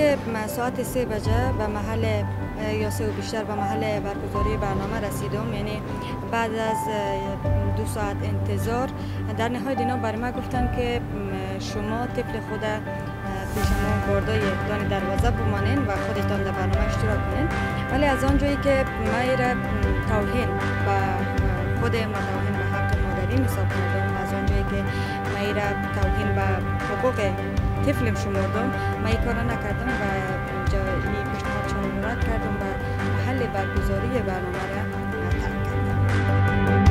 که ساعت 3 بجه به محل یا 3 و بیشتر به محل برگزاری برنامه رسیدم، یعنی بعد از 2 ساعت انتظار در نهایت اینا برای من گفتن که شما طفل خود پیش ما باردای دان دروازه بمانین و خودتان در برنامه اشتراک کنین. ولی از آنجایی که من را توهین و خود ما توهین به حق مادری حساب کردم، از آنجایی که من را توهین به حقوق طفلم شمردم، من این کارا نکردم و این پیشنهاد رد کردم و محل برگزاری برنامه را ترک کردم.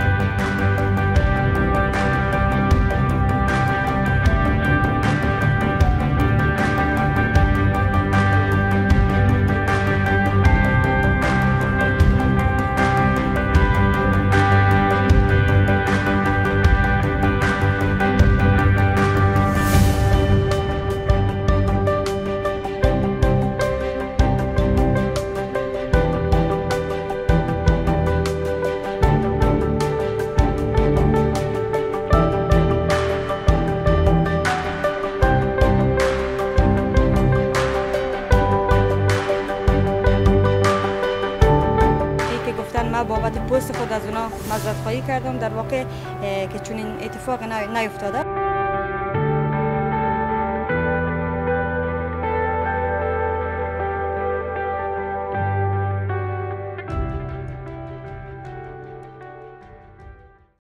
من بابت پست خود از اونا معذرت خواهی کردم، در واقع که چون این اتفاق نیفتاده.